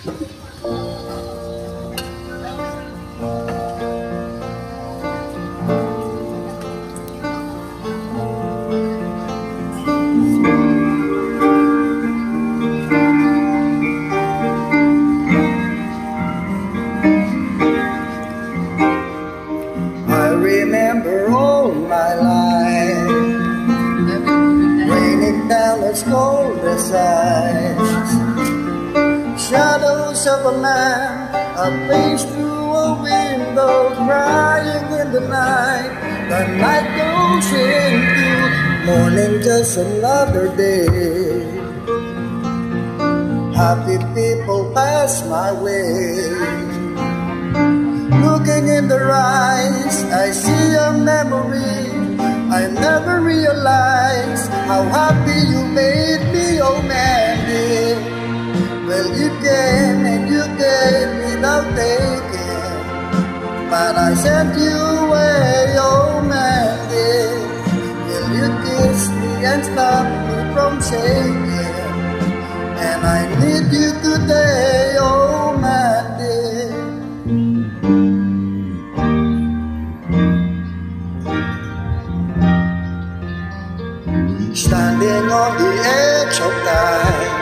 I remember all my life, raining down as cold as ice. Shadows of a man, a face through a window, crying in the night. The night goes into morning, just another day. Happy people pass my way. Looking in their eyes, I see a memory. I never realized how happy you made me, oh Mandy. Well, you came and you gave without taking, but I sent you away, oh Mandy. Will you kiss me and stop me from shaking? And I need you today, oh Mandy. Standing on the edge of time,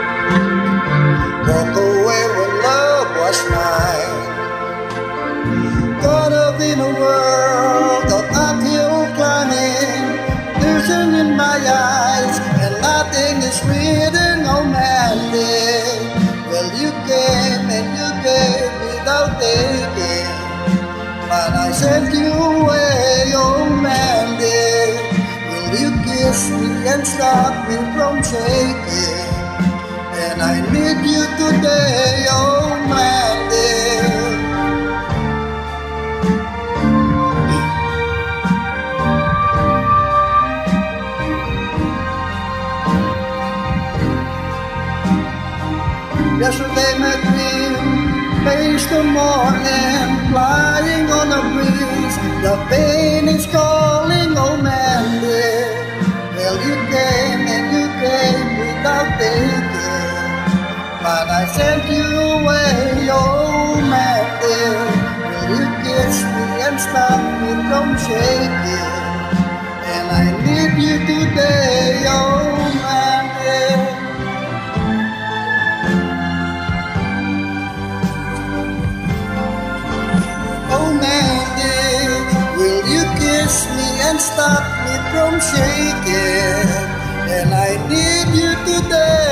walk away when love was mine. Caught up in a world of uphill climbing, losing in my eyes, and nothing is written, oh Mandy. Well, you came and you gave without taking, but I sent you away, oh Mandy. You kiss me and stop me from shaking, and I need you today, oh Mandy. Yesterday my dream faced the morning, flying on a breeze. The pain is calling, oh Mandy. Well, you came and you gave without taking, but I sent you away, oh Mandy. Will you kiss me and stop me from shaking? And I need you today, oh Mandy. Oh Mandy, will you kiss me and stop me from shaking? And I need you today.